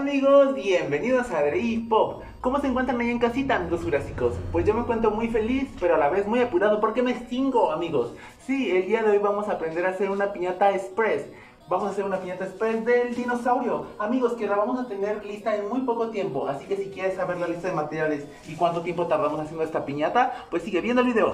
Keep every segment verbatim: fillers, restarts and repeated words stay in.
amigos, bienvenidos a Drey Pop. ¿Cómo se encuentran ahí en casita, amigos jurásicos? Pues yo me encuentro muy feliz, pero a la vez muy apurado porque me extingo, amigos. Sí, el día de hoy vamos a aprender a hacer una piñata express. Vamos a hacer una piñata express del dinosaurio. Amigos, que la vamos a tener lista en muy poco tiempo. Así que si quieres saber la lista de materiales y cuánto tiempo tardamos haciendo esta piñata, pues sigue viendo el video.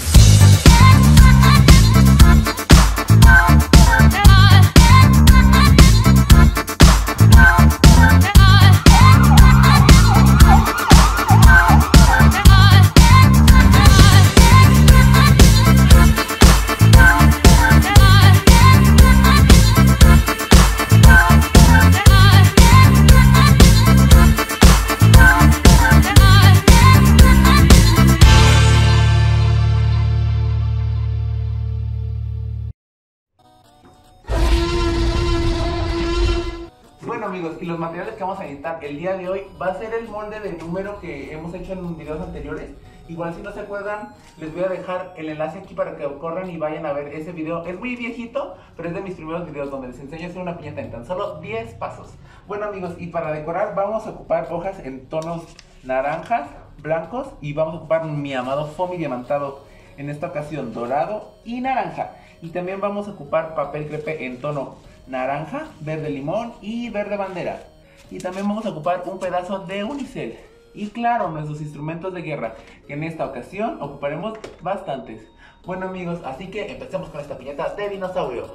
Bueno amigos, y los materiales que vamos a necesitar el día de hoy va a ser el molde de número que hemos hecho en videos anteriores. Igual si no se acuerdan, les voy a dejar el enlace aquí para que corran y vayan a ver ese video. Es muy viejito, pero es de mis primeros videos donde les enseño a hacer una piñata en tan solo diez pasos. Bueno amigos, y para decorar vamos a ocupar hojas en tonos naranjas, blancos, y vamos a ocupar mi amado foamy diamantado, en esta ocasión dorado y naranja. Y también vamos a ocupar papel crepé en tono naranja, verde limón y verde bandera. Y también vamos a ocupar un pedazo de unicel. Y claro, nuestros instrumentos de guerra, que en esta ocasión ocuparemos bastantes. Bueno amigos, así que empecemos con esta piñata de dinosaurio.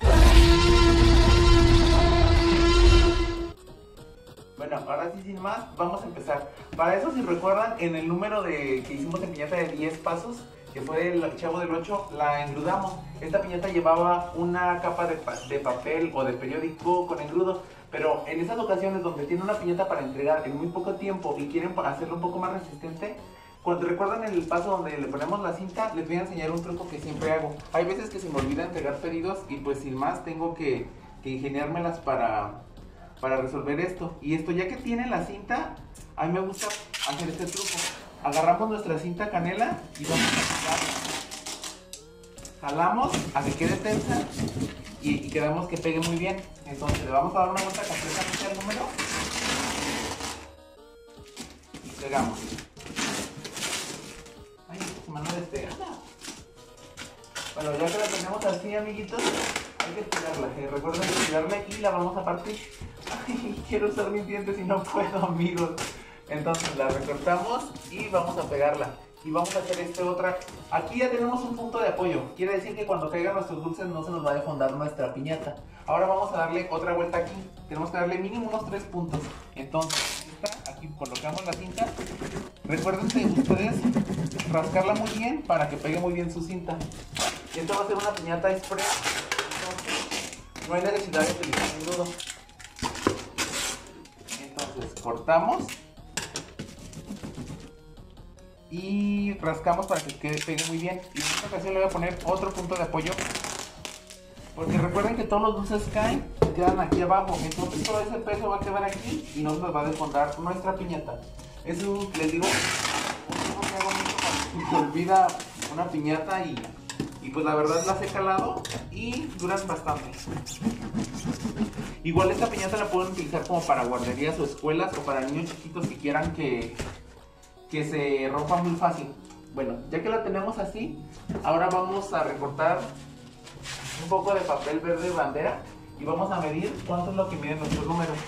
Bueno, ahora sí sin más, vamos a empezar. Para eso, si recuerdan, en el número de que hicimos en piñata de diez pasos, que fue el Chavo del ocho, la engrudamos. Esta piñata llevaba una capa de, pa de papel o de periódico con engrudo, pero en esas ocasiones donde tiene una piñata para entregar en muy poco tiempo y quieren hacerlo un poco más resistente, cuando recuerdan el paso donde le ponemos la cinta, les voy a enseñar un truco que siempre hago. Hay veces que se me olvida entregar pedidos y pues sin más tengo que, que ingeniármelas para, para resolver esto. Y esto, ya que tiene la cinta, a mí me gusta hacer este truco. Agarramos nuestra cinta canela y vamos a jalamos. Jalamos a que quede tensa y, y queremos que pegue muy bien. Entonces le vamos a dar una vuelta completamente al número y pegamos. Ay, se me no despega. Bueno, ya que la tenemos así, amiguitos, hay que estirarla. Eh, recuerden estirarla y la vamos a partir. Ay, quiero usar mis dientes y no puedo, amigos. Entonces la recortamos y vamos a pegarla. Y vamos a hacer este otra. Aquí ya tenemos un punto de apoyo. Quiere decir que cuando caigan nuestros dulces no se nos va a defondar nuestra piñata. Ahora vamos a darle otra vuelta aquí. Tenemos que darle mínimo unos tres puntos. Entonces, aquí colocamos la cinta. Recuerden ustedes rascarla muy bien para que pegue muy bien su cinta. Esto va a ser una piñata express. Entonces, no hay necesidad de utilizar engrudo. Entonces, cortamos y rascamos para que quede, pegue muy bien. Y en esta ocasión le voy a poner otro punto de apoyo, porque recuerden que todos los dulces caen y quedan aquí abajo. Entonces todo ese peso va a quedar aquí y no se nos va a desfondar nuestra piñata. Es un, les digo, un truco que hago mucho cuando se olvida una piñata y, y pues la verdad las he calado y duran bastante. Igual esta piñata la pueden utilizar como para guarderías o escuelas, o para niños chiquitos que quieran que que se rompa muy fácil. Bueno, ya que la tenemos así, ahora vamos a recortar un poco de papel verde bandera y vamos a medir cuánto es lo que miden nuestros números.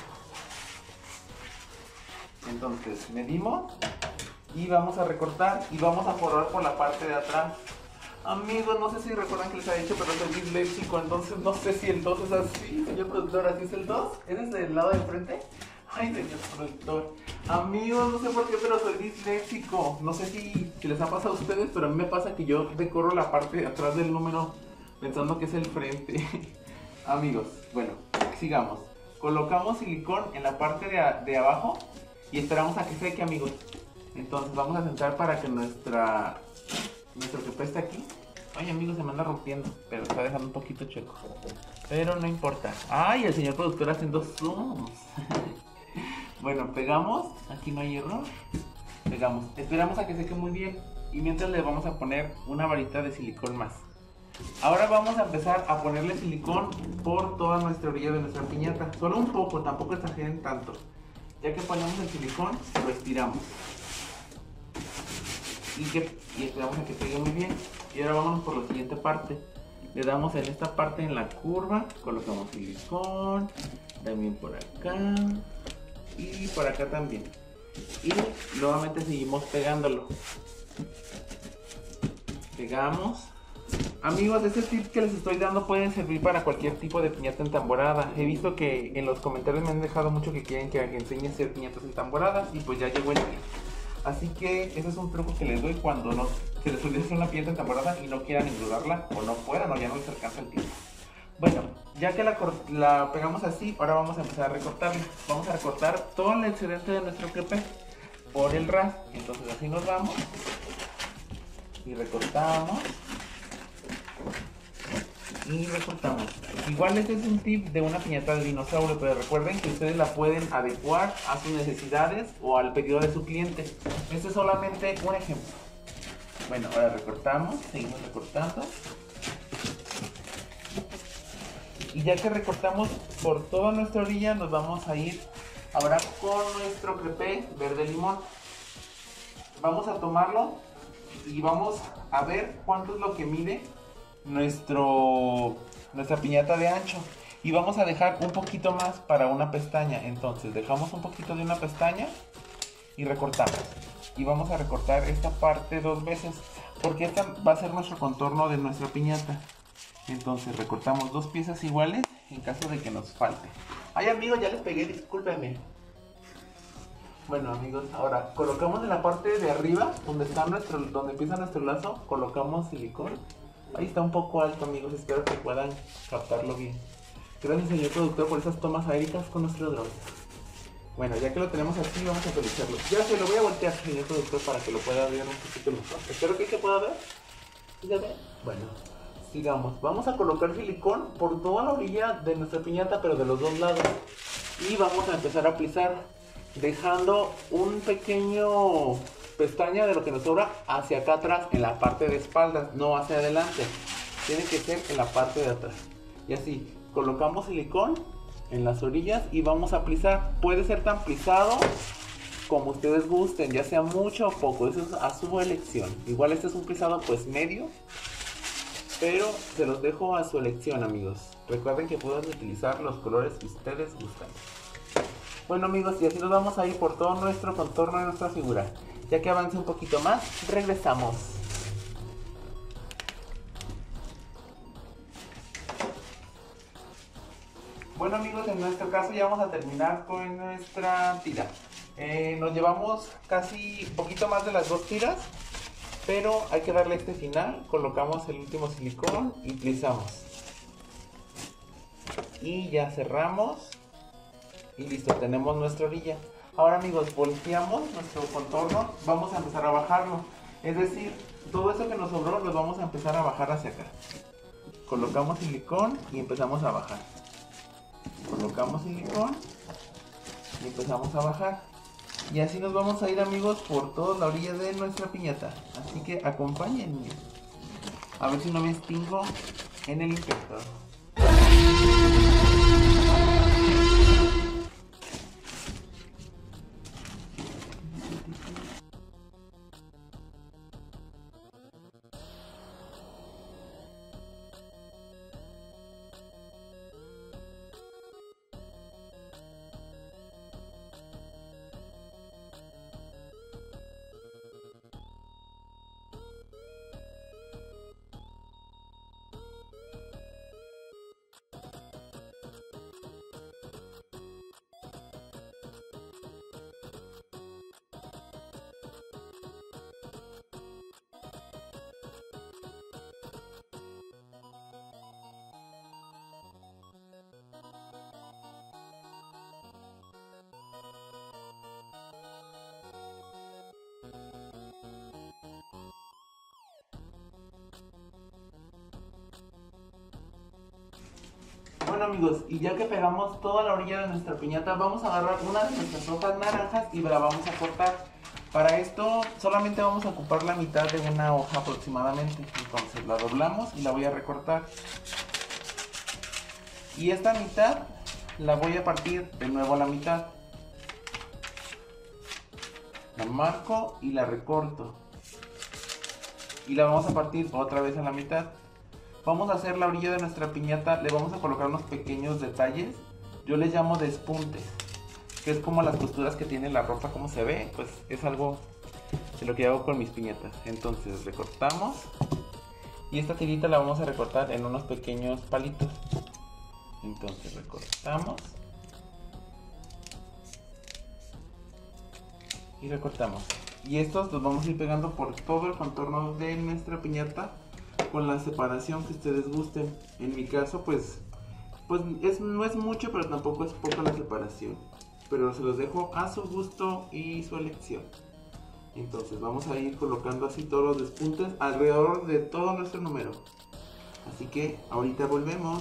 Entonces medimos y vamos a recortar y vamos a forrar por la parte de atrás. Amigos, no sé si recuerdan que les había dicho, pero soy disléxico, entonces no sé si el dos es así. Señor productor, ¿así es el dos? ¿Ese es del lado de frente? Ay, señor productor. Amigos, no sé por qué, pero soy disléxico. No sé si, si les ha pasado a ustedes, pero a mí me pasa que yo decorro la parte de atrás del número pensando que es el frente. Amigos, bueno, sigamos. Colocamos silicón en la parte de, a, de abajo y esperamos a que seque, amigos. Entonces vamos a sentar para que nuestra nuestro que esté aquí. Ay, amigos, se me anda rompiendo, pero está dejando un poquito chueco. Pero no importa. Ay, el señor productor haciendo zooms. Bueno, pegamos, aquí no hay error. Pegamos, esperamos a que seque muy bien. Y mientras le vamos a poner una varita de silicón más. Ahora vamos a empezar a ponerle silicón por toda nuestra orilla de nuestra piñata. Solo un poco, tampoco exageren tanto. Ya que ponemos el silicón, lo estiramos. Y, que, y esperamos a que pegue muy bien. Y ahora vamos por la siguiente parte. Le damos en esta parte en la curva, colocamos silicón, también por acá y por acá también. Y nuevamente seguimos pegándolo. Pegamos. Amigos, este tip que les estoy dando pueden servir para cualquier tipo de piñata entamborada. He visto que en los comentarios me han dejado mucho que quieren que enseñe a hacer piñatas entamboradas y pues ya llegó el día. Así que ese es un truco que les doy cuando no, se les olvida hacer una piñata entamborada y no quieran engrudarla o no puedan o ya no les alcanza el tiempo. Bueno, ya que la, la pegamos así, ahora vamos a empezar a recortarla. Vamos a recortar todo el excedente de nuestro crepé por el ras. Entonces así nos vamos y recortamos y recortamos. Igual este es un tip de una piñata de dinosaurio, pero recuerden que ustedes la pueden adecuar a sus necesidades o al pedido de su cliente. Este es solamente un ejemplo. Bueno, ahora recortamos, seguimos recortando. Y ya que recortamos por toda nuestra orilla, nos vamos a ir ahora con nuestro crepé verde limón. Vamos a tomarlo y vamos a ver cuánto es lo que mide nuestro, nuestra piñata de ancho. Y vamos a dejar un poquito más para una pestaña. Entonces dejamos un poquito de una pestaña y recortamos. Y vamos a recortar esta parte dos veces, porque esta va a ser nuestro contorno de nuestra piñata. Entonces recortamos dos piezas iguales en caso de que nos falte. Ay amigos, ya les pegué, discúlpenme. Bueno amigos, ahora colocamos en la parte de arriba, donde está nuestro, donde empieza nuestro lazo, colocamos silicón. Ahí está un poco alto amigos, espero que puedan captarlo bien. Gracias señor productor por esas tomas aéreas con nuestro dron. Bueno, ya que lo tenemos así, vamos a actualizarlo. Ya se lo voy a voltear señor productor para que lo pueda ver un poquito mejor. Espero que se pueda ver. ¿Sí se ve? Bueno. Sigamos, vamos a colocar silicón por toda la orilla de nuestra piñata, pero de los dos lados. Y vamos a empezar a alisar, dejando un pequeño pestaña de lo que nos sobra hacia acá atrás, en la parte de espalda, no hacia adelante. Tiene que ser en la parte de atrás. Y así, colocamos silicón en las orillas y vamos a alisar. Puede ser tan plisado como ustedes gusten, ya sea mucho o poco, eso es a su elección. Igual este es un plisado pues medio, pero se los dejo a su elección amigos. Recuerden que pueden utilizar los colores que ustedes gustan. Bueno amigos, y así nos vamos a ir por todo nuestro contorno de nuestra figura. Ya que avance un poquito más, regresamos. Bueno amigos, en nuestro caso ya vamos a terminar con nuestra tira. Eh, nos llevamos casi un poquito más de las dos tiras, pero hay que darle este final. Colocamos el último silicón y plisamos. Y ya cerramos. Y listo, tenemos nuestra orilla. Ahora amigos, volteamos nuestro contorno. Vamos a empezar a bajarlo. Es decir, todo eso que nos sobró lo vamos a empezar a bajar hacia acá. Colocamos silicón y empezamos a bajar. Colocamos silicón y empezamos a bajar. Y así nos vamos a ir amigos por toda la orilla de nuestra piñata. Así que acompáñenme. A ver si no me extingo en el inspector. Bueno amigos, y ya que pegamos toda la orilla de nuestra piñata, vamos a agarrar una de nuestras hojas naranjas y la vamos a cortar. Para esto solamente vamos a ocupar la mitad de una hoja aproximadamente. Entonces la doblamos y la voy a recortar. Y esta mitad la voy a partir de nuevo a la mitad. La marco y la recorto. Y la vamos a partir otra vez a la mitad. Vamos a hacer la orilla de nuestra piñata, le vamos a colocar unos pequeños detalles. Yo les llamo despuntes, que es como las costuras que tiene la ropa, como se ve, pues es algo de lo que hago con mis piñatas. Entonces recortamos y esta tirita la vamos a recortar en unos pequeños palitos. Entonces recortamos y recortamos. Y estos los vamos a ir pegando por todo el contorno de nuestra piñata con la separación que ustedes gusten. En mi caso pues, pues es, no es mucho, pero tampoco es poca la separación. Pero se los dejo a su gusto y su elección. Entonces vamos a ir colocando así todos los despuntes alrededor de todo nuestro número. Así que ahorita volvemos.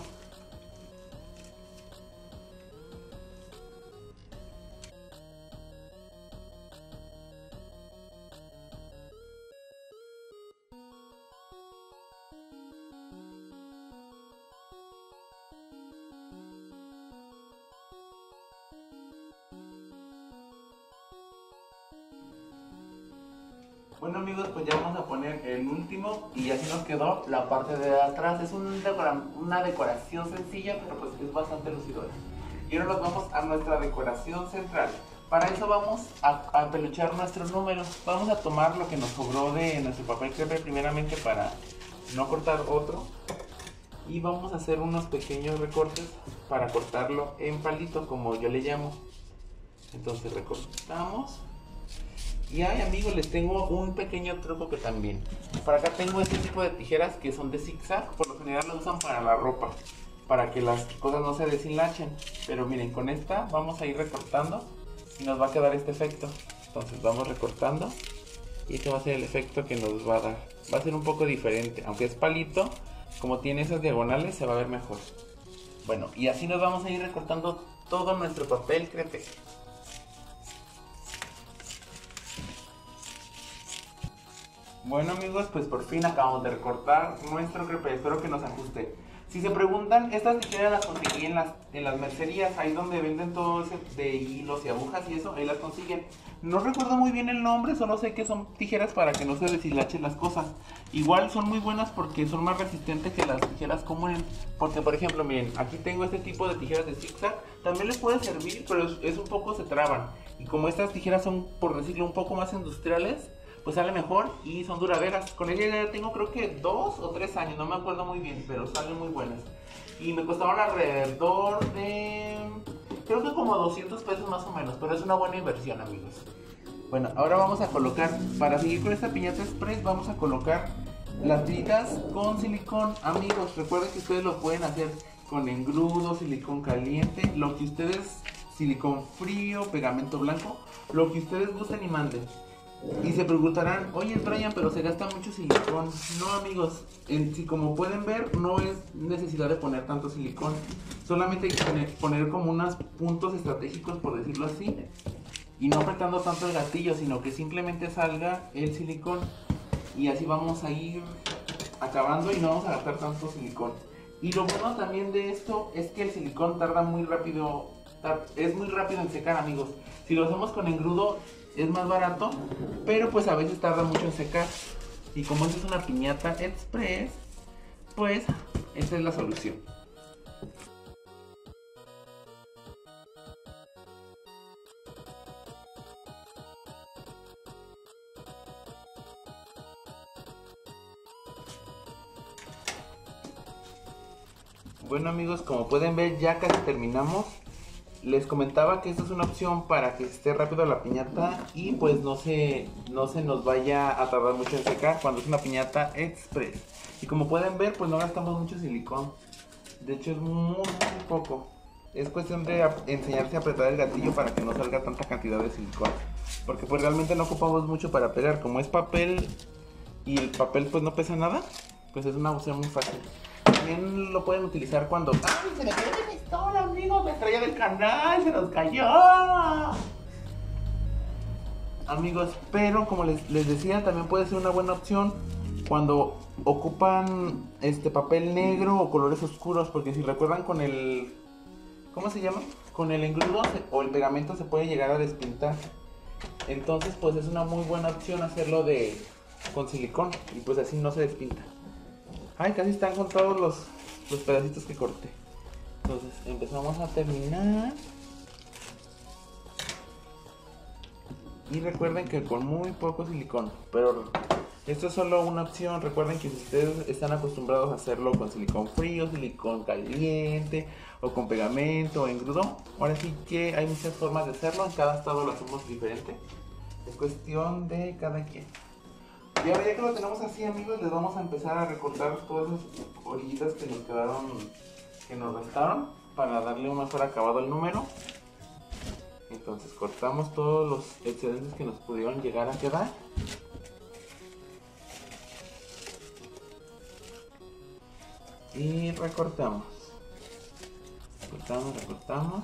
Bueno amigos, pues ya vamos a poner el último y así nos quedó la parte de atrás. Es un decora una decoración sencilla, pero pues es bastante lucidora. Y ahora nos vamos a nuestra decoración central. Para eso vamos a, a peluchar nuestro número. Vamos a tomar lo que nos sobró de nuestro papel crepe primeramente para no cortar otro. Y vamos a hacer unos pequeños recortes para cortarlo en palito, como yo le llamo. Entonces recortamos. Y ay amigos, les tengo un pequeño truco que también. Por acá tengo este tipo de tijeras que son de zigzag. Por lo general lo usan para la ropa, para que las cosas no se deshilachen. Pero miren, con esta vamos a ir recortando y nos va a quedar este efecto. Entonces vamos recortando y este va a ser el efecto que nos va a dar. Va a ser un poco diferente, aunque es palito, como tiene esas diagonales se va a ver mejor. Bueno, y así nos vamos a ir recortando todo nuestro papel crepe. Bueno amigos, pues por fin acabamos de recortar nuestro crepe, espero que nos ajuste. Si se preguntan, estas tijeras las conseguí en las, en las mercerías, ahí donde venden todo ese de hilos y agujas y eso, ahí las consiguen. No recuerdo muy bien el nombre, solo sé que son tijeras para que no se deshilachen las cosas. Igual son muy buenas porque son más resistentes que las tijeras comunes. Porque por ejemplo, miren, aquí tengo este tipo de tijeras de zigzag, también les puede servir, pero es, es un poco se traban. Y como estas tijeras son, por decirlo, un poco más industriales, pues sale mejor y son duraderas. Con ella ya tengo creo que dos o tres años, no me acuerdo muy bien, pero salen muy buenas. Y me costaron alrededor de, creo que como doscientos pesos más o menos, pero es una buena inversión amigos. Bueno, ahora vamos a colocar, para seguir con esta piñata express, vamos a colocar las tiritas con silicón. Amigos, recuerden que ustedes lo pueden hacer con engrudo, silicón caliente, lo que ustedes, silicón frío, pegamento blanco, lo que ustedes gusten y manden. Y se preguntarán, oye Brian, pero se gasta mucho silicón. No amigos, en, si como pueden ver, no es necesidad de poner tanto silicón. Solamente hay que poner, poner como unos puntos estratégicos, por decirlo así. Y no apretando tanto el gatillo, sino que simplemente salga el silicón. Y así vamos a ir acabando y no vamos a gastar tanto silicón. Y lo bueno también de esto es que el silicón tarda muy rápido, es muy rápido en secar amigos. Si lo hacemos con engrudo es más barato, pero pues a veces tarda mucho en secar. Y como esta es una piñata express, pues esta es la solución. Bueno amigos, como pueden ver ya casi terminamos. Les comentaba que esta es una opción para que esté rápido la piñata y pues no se, no se nos vaya a tardar mucho en secar cuando es una piñata express. Y como pueden ver, pues no gastamos mucho silicón. De hecho es muy, muy poco. Es cuestión de enseñarse a apretar el gatillo para que no salga tanta cantidad de silicón. Porque pues realmente no ocupamos mucho para pegar. Como es papel y el papel pues no pesa nada, pues es una opción muy fácil. También lo pueden utilizar cuando... ¡Ay, se me cayó la pistola, amigos! ¡La estrella del canal! ¡Se nos cayó! Amigos, pero como les, les decía, también puede ser una buena opción cuando ocupan este papel negro o colores oscuros. Porque si recuerdan con el... ¿Cómo se llama? Con el engrudo se, o el pegamento se puede llegar a despintar. Entonces pues es una muy buena opción hacerlo de con silicón y pues así no se despinta. Ay, casi están con todos los, los pedacitos que corté. Entonces empezamos a terminar. Y recuerden que con muy poco silicón, pero esto es solo una opción. Recuerden que si ustedes están acostumbrados a hacerlo con silicón frío, silicón caliente o con pegamento o engrudo, ahora sí que hay muchas formas de hacerlo. En cada estado lo hacemos diferente. Es cuestión de cada quien. Y ahora ya que lo tenemos así, amigos, les vamos a empezar a recortar todas las orillitas que nos quedaron, que nos restaron, para darle un mejor acabado al número. Entonces cortamos todos los excedentes que nos pudieron llegar a quedar. Y recortamos. Recortamos, recortamos.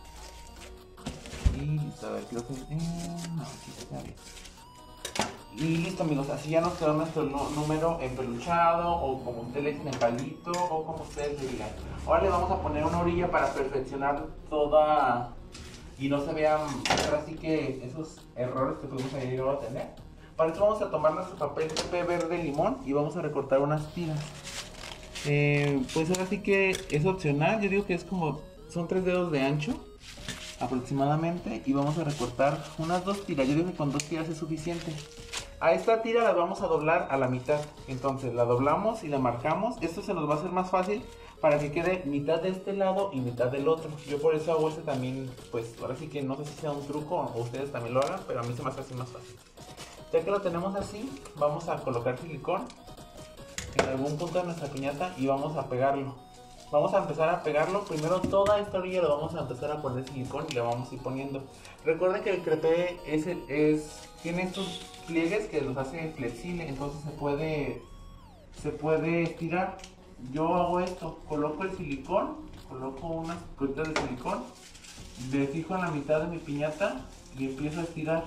Y listo, a ver, creo que... Eh, no, aquí está bien. Y listo, amigos, así ya nos quedó nuestro número empeluchado, o como ustedes le dicen, en palito, o como ustedes le digan. Ahora le vamos a poner una orilla para perfeccionar toda... y no se vean así que esos errores que pudimos haber llegado a tener. Para esto vamos a tomar nuestro papel P P verde limón y vamos a recortar unas tiras. Eh, pues ahora sí que es opcional, yo digo que es como, son tres dedos de ancho aproximadamente, y vamos a recortar unas dos tiras. Yo digo que con dos tiras es suficiente. A esta tira la vamos a doblar a la mitad, entonces la doblamos y la marcamos. Esto se nos va a hacer más fácil para que quede mitad de este lado y mitad del otro. Yo por eso hago este también, pues ahora sí que no sé si sea un truco o ustedes también lo hagan, pero a mí se me hace así más fácil. Ya que lo tenemos así, vamos a colocar silicón en algún punto de nuestra piñata y vamos a pegarlo. Vamos a empezar a pegarlo. Primero toda esta orilla lo vamos a empezar a poner silicón y le vamos a ir poniendo. Recuerden que el crepé es, es, tiene estos pliegues que los hace flexible, entonces se puede, se puede estirar. Yo hago esto, coloco el silicón, coloco unas gotitas de silicón, le fijo en la mitad de mi piñata y empiezo a estirar.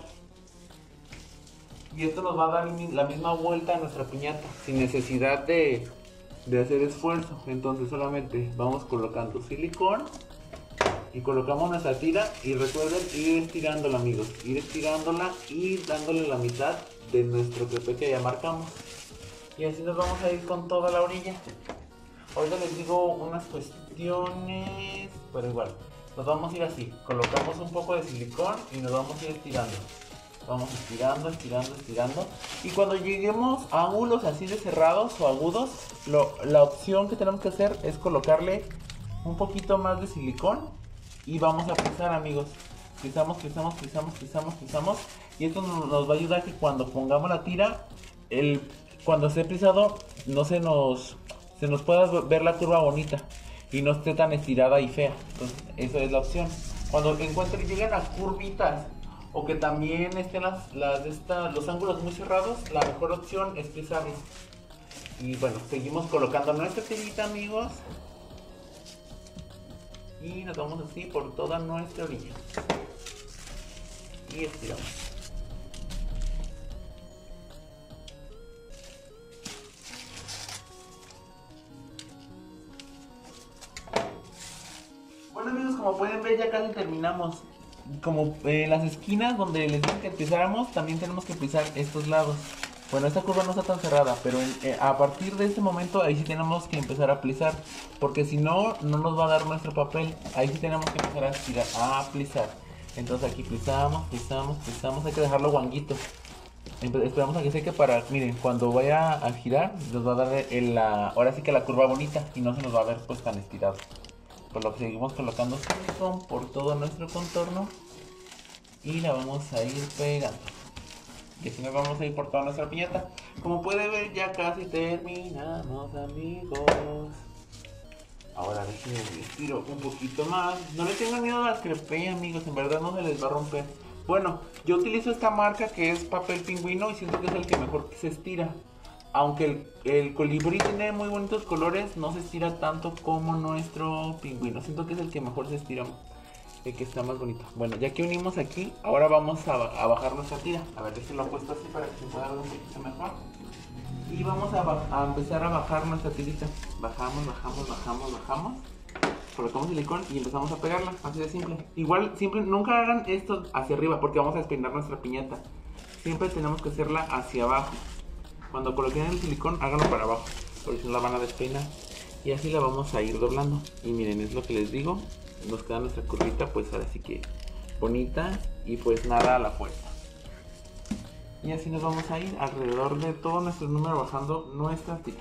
Y esto nos va a dar la misma vuelta a nuestra piñata, sin necesidad de, de hacer esfuerzo. Entonces solamente vamos colocando silicón y colocamos nuestra tira. Y recuerden ir estirándola, amigos, ir estirándola y dándole la mitad de nuestro crepé que ya marcamos. Y así nos vamos a ir con toda la orilla. Ahorita les digo unas cuestiones, pero igual, nos vamos a ir así, colocamos un poco de silicón y nos vamos a ir estirando. Vamos estirando, estirando, estirando. Y cuando lleguemos a ángulos así de cerrados o agudos, lo, la opción que tenemos que hacer es colocarle un poquito más de silicón. Y vamos a pisar, amigos. Pisamos, pisamos, pisamos, pisamos, pisamos. Y esto nos, nos va a ayudar a que cuando pongamos la tira, el, cuando esté pisado, no se nos... se nos pueda ver la curva bonita y no esté tan estirada y fea. Entonces, esa es la opción. Cuando encuentren, lleguen a curvitas o que también estén las, las esta, los ángulos muy cerrados, la mejor opción es pisarlo. Y bueno, seguimos colocando nuestra tirita, amigos. Y nos vamos así por toda nuestra orilla. Y estiramos. Bueno, amigos, como pueden ver ya casi terminamos. Como eh, las esquinas donde les dije que pisáramos, también tenemos que pisar estos lados. Bueno, esta curva no está tan cerrada, pero en, eh, a partir de este momento ahí sí tenemos que empezar a plisar, porque si no, no nos va a dar nuestro papel. Ahí sí tenemos que empezar a estirar, a plisar. Entonces aquí plisamos, plisamos, plisamos, hay que dejarlo guanguito. Esperamos a que seque para, miren, cuando vaya a girar nos va a dar el, la, ahora sí que la curva bonita y no se nos va a ver pues tan estirado. Por lo que seguimos colocando silicón por todo nuestro contorno y la vamos a ir pegando. Y así nos vamos a ir por toda nuestra piñata. Como pueden ver, ya casi terminamos, amigos. Ahora déjenme estiro un poquito más. No le tengan miedo al crepé, amigos, en verdad no se les va a romper. Bueno, yo utilizo esta marca que es papel pingüino y siento que es el que mejor se estira. Aunque el, el colibrí tiene muy bonitos colores, no se estira tanto como nuestro pingüino. Siento que es el que mejor se estira, el que está más bonito. Bueno, ya que unimos aquí, ahora vamos a, a bajar nuestra tira. A ver, déjenlo puesto así para que se pueda ver un poquito mejor. Y vamos a, a empezar a bajar nuestra tirita. Bajamos, bajamos, bajamos, bajamos. colocamos silicón y empezamos a pegarla, así de simple. Igual, siempre, nunca hagan esto hacia arriba porque vamos a despeinar nuestra piñata. Siempre tenemos que hacerla hacia abajo. Cuando coloquen el silicón, háganlo para abajo, porque si no la van a despeinar. Y así la vamos a ir doblando. Y miren, es lo que les digo, nos queda nuestra curvita, pues ahora sí que bonita y pues nada a la fuerza. Y así nos vamos a ir alrededor de todo nuestro número bajando nuestra tira.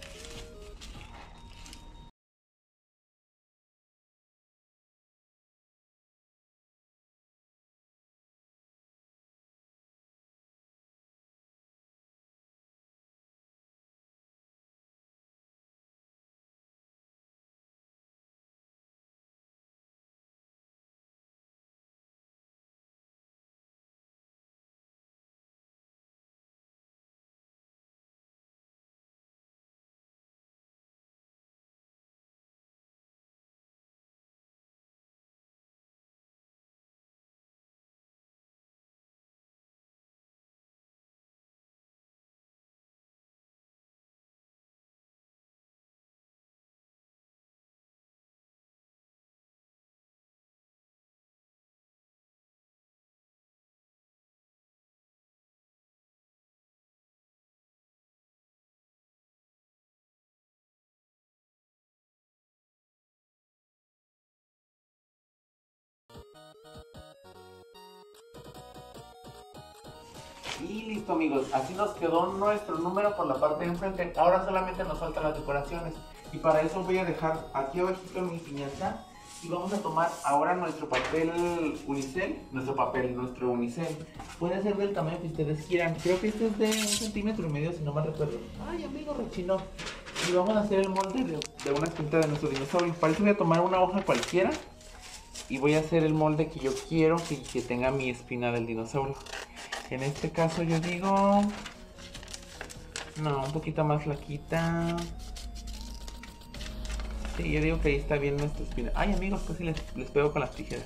Y listo amigos, así nos quedó nuestro número por la parte de enfrente. Ahora solamente nos faltan las decoraciones. Y para eso voy a dejar aquí abajito mi piñata. Y vamos a tomar ahora nuestro papel unicel. Nuestro papel, nuestro unicel. Puede ser del tamaño que ustedes quieran. Creo que este es de un centímetro y medio si no me recuerdo. Ay amigo, rechinó. Y vamos a hacer el molde de, de una espinita de nuestro dinosaurio. Para eso voy a tomar una hoja cualquiera. Y voy a hacer el molde que yo quiero que, que tenga mi espina del dinosaurio. En este caso yo digo... No, un poquito más flaquita. Sí, yo digo que ahí está bien nuestra espina. Ay amigos, casi les, les pego con las tijeras.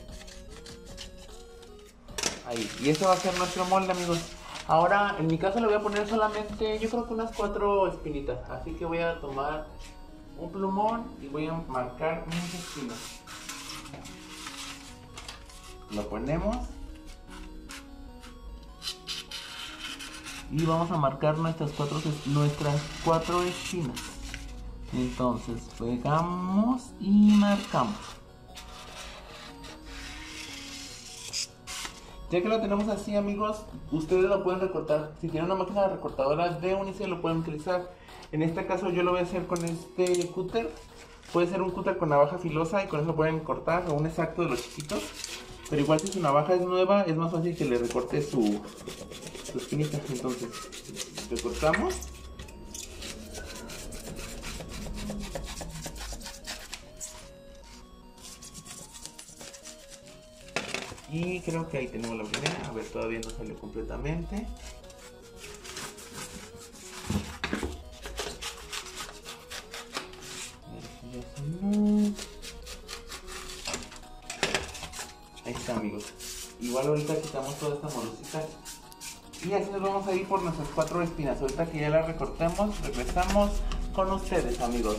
Ahí, y eso va a ser nuestro molde amigos. Ahora, en mi caso le voy a poner solamente, yo creo que unas cuatro espinitas. Así que voy a tomar un plumón y voy a marcar mis espinas. Lo ponemos. Y vamos a marcar nuestras cuatro, nuestras cuatro espinas. Entonces pegamos y marcamos. Ya que lo tenemos así amigos, ustedes lo pueden recortar. Si tienen una máquina recortadora de unicel lo pueden utilizar. En este caso yo lo voy a hacer con este cúter. Puede ser un cúter con navaja filosa y con eso pueden cortar, o un exacto de los chiquitos. Pero igual si su navaja es nueva es más fácil que le recorte su, su espinita. Entonces recortamos. Y creo que ahí tenemos la primera. A ver, todavía no salió completamente. Ahí está amigos. Igual ahorita quitamos toda esta morosita. Y así nos vamos a ir por nuestras cuatro espinas. Ahorita que ya las recortemos, regresamos con ustedes amigos.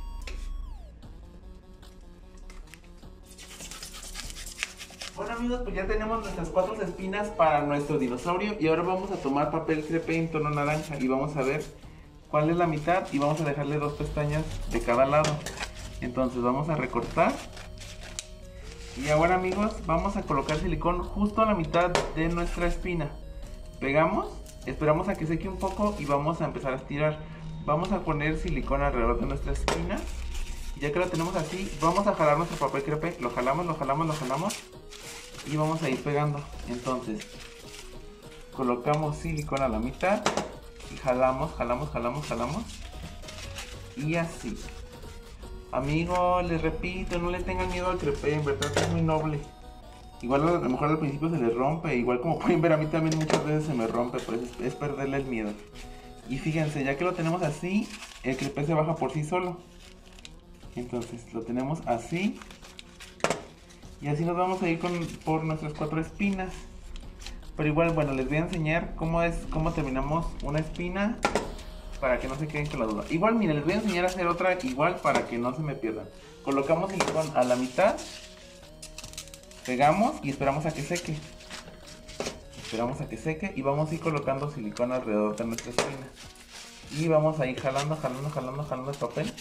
Bueno amigos, pues ya tenemos nuestras cuatro espinas para nuestro dinosaurio. Y ahora vamos a tomar papel crepé en tono naranja y vamos a ver cuál es la mitad. Y vamos a dejarle dos pestañas de cada lado. Entonces vamos a recortar. Y ahora amigos, vamos a colocar silicón justo a la mitad de nuestra espina. Pegamos, esperamos a que seque un poco y vamos a empezar a estirar. Vamos a poner silicón alrededor de nuestra espina. Y ya que lo tenemos así, vamos a jalar nuestro papel crepe. Lo jalamos, lo jalamos, lo jalamos. Y vamos a ir pegando. Entonces, colocamos silicón a la mitad. Y jalamos, jalamos, jalamos, jalamos. Y así. Amigos, les repito, no le tengan miedo al crepé, en verdad es muy noble. Igual a lo mejor al principio se les rompe, igual como pueden ver a mí también muchas veces se me rompe, pues es, es perderle el miedo. Y fíjense, ya que lo tenemos así, el crepé se baja por sí solo. Entonces lo tenemos así. Y así nos vamos a ir con, por nuestras cuatro espinas. Pero igual, bueno, les voy a enseñar cómo es, cómo terminamos una espina para que no se queden con la duda. Igual, miren, les voy a enseñar a hacer otra igual para que no se me pierdan. Colocamos silicón a la mitad, pegamos y esperamos a que seque. Esperamos a que seque y vamos a ir colocando silicón alrededor de nuestra espina. Y vamos a ir jalando, jalando, jalando, jalando el papel.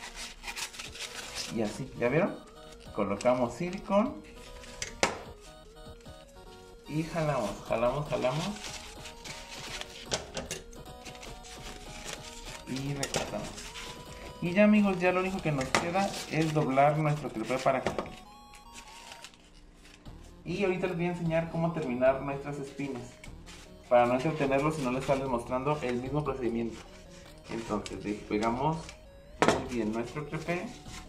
Y así, ¿ya vieron? Colocamos silicón. Y jalamos, jalamos, jalamos. Y recortamos. Y ya, amigos, ya lo único que nos queda es doblar nuestro crepé para acá. Y ahorita les voy a enseñar cómo terminar nuestras espinas, para no entretenerlos y no les estarles mostrando el mismo procedimiento. Entonces despegamos muy bien nuestro crepé.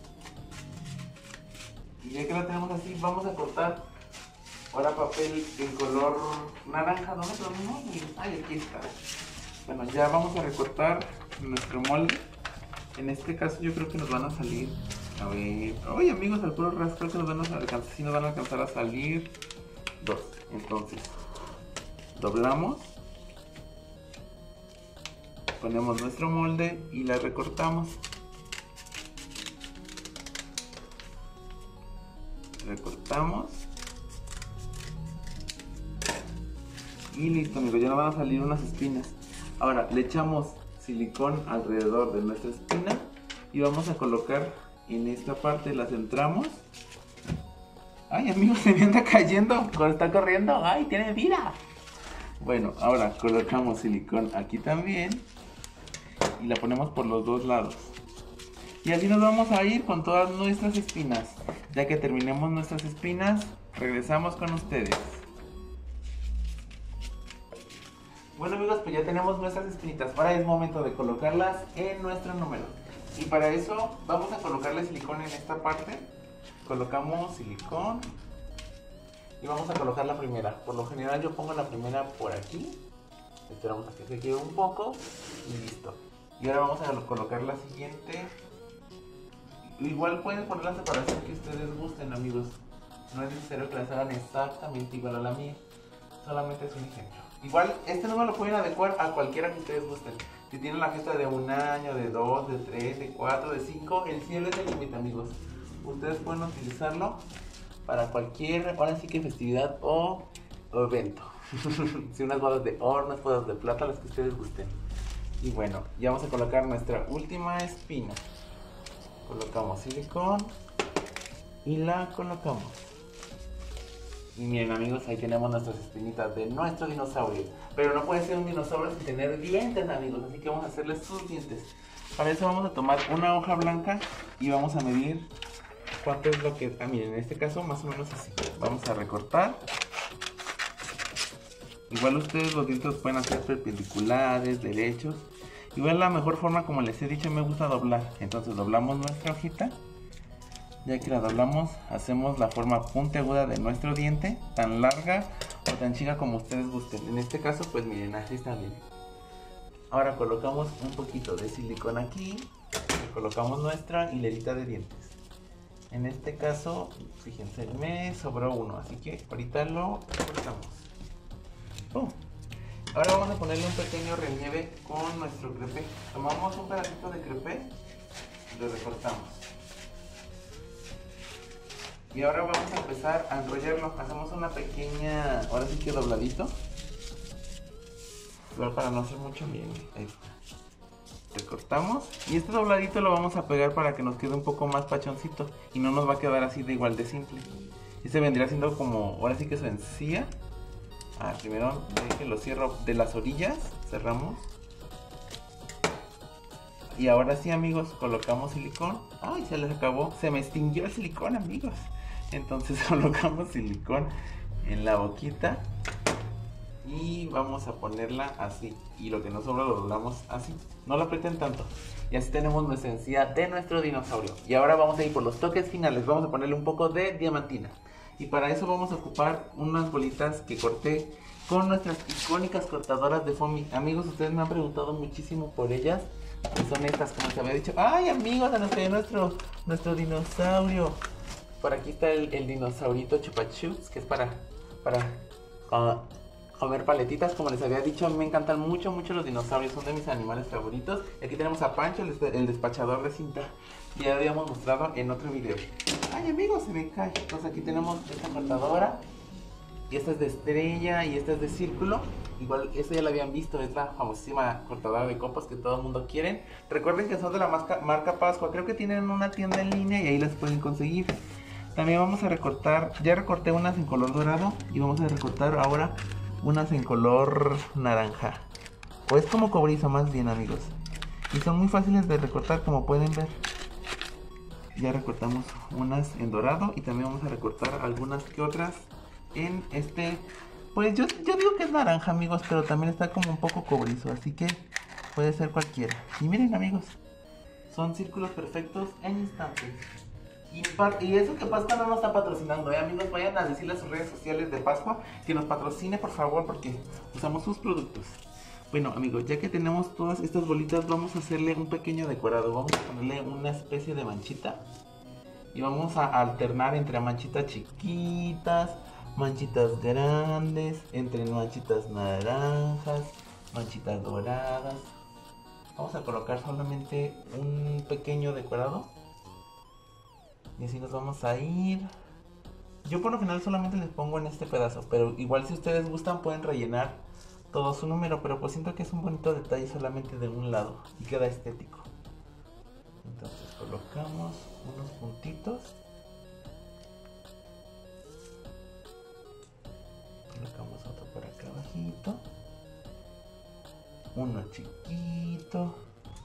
Y ya que lo tenemos así, vamos a cortar ahora papel en color naranja. ¿Dónde lo mismo? Ay, aquí está. Bueno, ya vamos a recortar nuestro molde. En este caso yo creo que nos van a salir, a ver, oye amigos, al puro rastro que nos van a alcanzar, sí nos van a alcanzar a salir dos. Entonces, doblamos, ponemos nuestro molde y la recortamos. Recortamos. Y listo, amigos, ya nos van a salir unas espinas. Ahora le echamos silicón alrededor de nuestra espina y vamos a colocar en esta parte, la centramos. Ay, amigos, se me anda cayendo cuando está corriendo. Ay, tiene vida. Bueno, ahora colocamos silicón aquí también y la ponemos por los dos lados. Y así nos vamos a ir con todas nuestras espinas. Ya que terminemos nuestras espinas, regresamos con ustedes. Bueno, amigos, pues ya tenemos nuestras espinitas. Ahora es momento de colocarlas en nuestro número. Y para eso vamos a colocarle silicón en esta parte. Colocamos silicón y vamos a colocar la primera. Por lo general yo pongo la primera por aquí. Esperamos a que se quede un poco y listo. Y ahora vamos a colocar la siguiente. Igual pueden poner la separación que ustedes gusten, amigos. No es necesario que las hagan exactamente igual a la mía. Solamente es un ejemplo. Igual, este número lo pueden adecuar a cualquiera que ustedes gusten. Si tienen la fiesta de un año, de dos, de tres, de cuatro, de cinco, el cielo es el límite, amigos. Ustedes pueden utilizarlo para cualquier, ahora sí que festividad o, o evento. Si unas bodas de oro, unas bodas de plata, las que ustedes gusten. Y bueno, ya vamos a colocar nuestra última espina. Colocamos silicón y la colocamos. Y miren, amigos, ahí tenemos nuestras espinitas de nuestro dinosaurio. Pero no puede ser un dinosaurio sin tener dientes, amigos, así que vamos a hacerle sus dientes. Para eso vamos a tomar una hoja blanca y vamos a medir cuánto es lo que... Ah, miren, en este caso más o menos así. Vamos a recortar. Igual ustedes los dientes los pueden hacer perpendiculares, derechos. Igual la mejor forma, como les he dicho, me gusta doblar. Entonces doblamos nuestra hojita. Ya que la doblamos, hacemos la forma puntiaguda de nuestro diente, tan larga o tan chica como ustedes gusten. En este caso, pues miren, así está bien. Ahora colocamos un poquito de silicón aquí, y colocamos nuestra hilerita de dientes. En este caso, fíjense, me sobró uno, así que ahorita lo cortamos. ¡Pum! Ahora vamos a ponerle un pequeño relieve con nuestro crepé. Tomamos un pedacito de crepé y lo recortamos. Y ahora vamos a empezar a enrollarlo. Hacemos una pequeña, ahora sí que dobladito. Igual para no hacer mucho bien. Ahí está. Recortamos. Y este dobladito lo vamos a pegar para que nos quede un poco más pachoncito. Y no nos va a quedar así de igual de simple. Y se vendría siendo como, ahora sí que su encía. Ah, primero de que lo cierro de las orillas. Cerramos. Y ahora sí, amigos, colocamos silicón. Ay, se les acabó. Se me extinguió el silicón, amigos. Entonces colocamos silicón en la boquita y vamos a ponerla así. Y lo que nos sobra lo doblamos así. No lo aprieten tanto. Y así tenemos nuestra encía de nuestro dinosaurio. Y ahora vamos a ir por los toques finales. Vamos a ponerle un poco de diamantina. Y para eso vamos a ocupar unas bolitas que corté con nuestras icónicas cortadoras de foamy. Amigos, ustedes me han preguntado muchísimo por ellas. Que son estas, como se había dicho. ¡Ay, amigos! Se nos cayó nuestro, nuestro dinosaurio. Por aquí está el, el dinosaurito Chupa Chups, que es para, para uh, comer paletitas. Como les había dicho, a mí me encantan mucho, mucho los dinosaurios, son de mis animales favoritos. Y aquí tenemos a Pancho, el, el despachador de cinta. Ya habíamos mostrado en otro video. Ay, amigos, se me cae. Entonces aquí tenemos esta cortadora. Y esta es de estrella y esta es de círculo. Igual, esta ya la habían visto, es la famosísima cortadora de copas que todo el mundo quiere. Recuerden que son de la marca, marca Pascua. Creo que tienen una tienda en línea y ahí las pueden conseguir. También vamos a recortar, ya recorté unas en color dorado y vamos a recortar ahora unas en color naranja. O es como cobrizo más bien, amigos. Y son muy fáciles de recortar, como pueden ver. Ya recortamos unas en dorado y también vamos a recortar algunas que otras en este, pues yo, yo digo que es naranja, amigos, pero también está como un poco cobrizo, así que puede ser cualquiera. Y miren, amigos, son círculos perfectos en instantes. Y, y eso que Pascua no nos está patrocinando, ¿eh, amigos? Vayan a decirle a sus redes sociales de Pascua que nos patrocine, por favor, porque usamos sus productos. Bueno, amigos, ya que tenemos todas estas bolitas, vamos a hacerle un pequeño decorado. Vamos a ponerle una especie de manchita. Y vamos a alternar entre manchitas chiquitas, manchitas grandes, entre manchitas naranjas, manchitas doradas. Vamos a colocar solamente un pequeño decorado. Y así nos vamos a ir. Yo por lo general solamente les pongo en este pedazo, pero igual si ustedes gustan pueden rellenar todo su número, pero pues siento que es un bonito detalle solamente de un lado y queda estético. Entonces colocamos unos puntitos. Colocamos otro por acá abajito. Uno chiquito.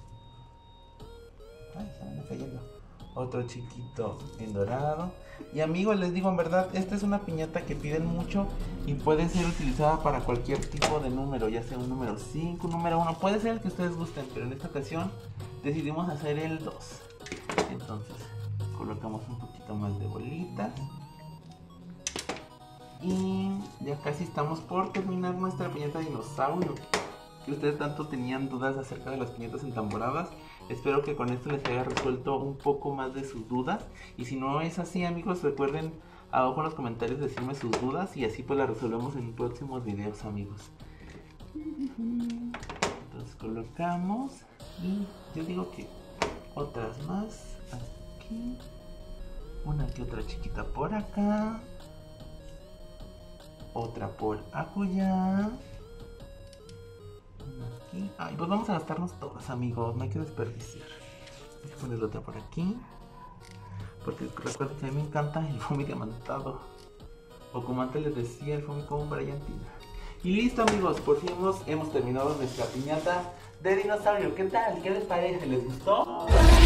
Ay, se me está cayendo. Otro chiquito en dorado. Y amigos, les digo en verdad, esta es una piñata que piden mucho y puede ser utilizada para cualquier tipo de número, ya sea un número cinco, un número uno, puede ser el que ustedes gusten, pero en esta ocasión decidimos hacer el dos. Entonces colocamos un poquito más de bolitas y ya casi estamos por terminar nuestra piñata dinosaurio, que ustedes tanto tenían dudas acerca de las piñatas entamboradas. Espero que con esto les haya resuelto un poco más de sus dudas. Y si no es así, amigos, recuerden abajo en los comentarios decirme sus dudas y así pues las resolvemos en próximos videos, amigos. Entonces colocamos y yo digo que otras más aquí, una que otra chiquita por acá, otra por acullá. Aquí. Ay, pues vamos a gastarnos todas, amigos, no hay que desperdiciar. Voy a poner otra por aquí, porque recuerden que a mí me encanta el foamy diamantado, o como antes les decía, el foamy con brillantina. Y listo, amigos, por fin hemos, hemos terminado nuestra piñata de dinosaurio. ¿Qué tal? ¿Qué les parece? ¿Les gustó?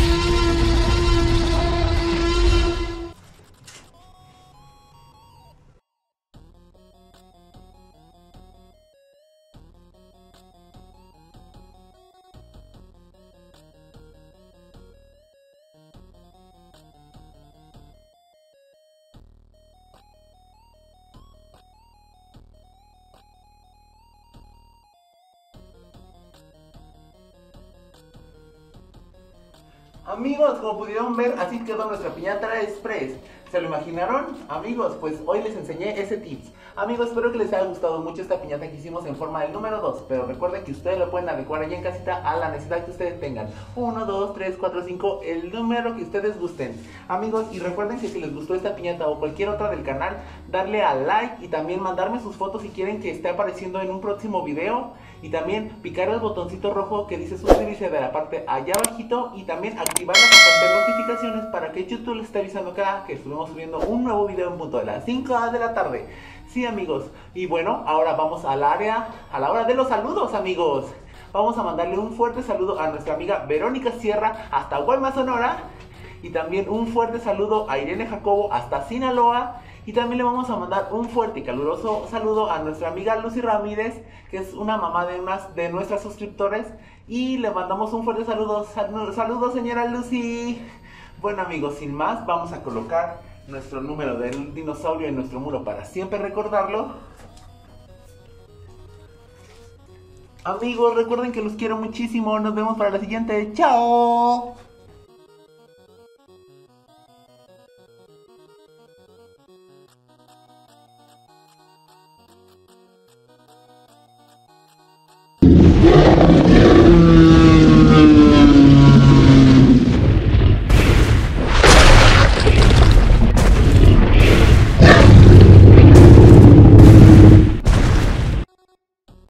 Amigos, como pudieron ver, así quedó nuestra piñata express. ¿Se lo imaginaron? Amigos, pues hoy les enseñé ese tips. Amigos, espero que les haya gustado mucho esta piñata que hicimos en forma del número dos. Pero recuerden que ustedes lo pueden adecuar allá en casita a la necesidad que ustedes tengan. uno, dos, tres, cuatro, cinco, el número que ustedes gusten. Amigos, y recuerden que si les gustó esta piñata o cualquier otra del canal, darle a like y también mandarme sus fotos si quieren que esté apareciendo en un próximo video. Y también picar el botoncito rojo que dice suscribirse de la parte allá abajito. Y también activar la campana de notificaciones para que YouTube les esté avisando cada que estuvimos subiendo un nuevo video en punto de las cinco de la tarde. Sí, amigos. Y bueno, ahora vamos al área, a la hora de los saludos, amigos. Vamos a mandarle un fuerte saludo a nuestra amiga Verónica Sierra hasta Guaymas, Sonora. Y también un fuerte saludo a Irene Jacobo hasta Sinaloa. Y también le vamos a mandar un fuerte y caluroso saludo a nuestra amiga Lucy Ramírez, que es una mamá de, unas, de nuestras suscriptores. Y le mandamos un fuerte saludo. Saludos, señora Lucy. Bueno, amigos, sin más, vamos a colocar nuestro número del dinosaurio en nuestro muro para siempre recordarlo. Amigos, recuerden que los quiero muchísimo. Nos vemos para la siguiente. ¡Chao!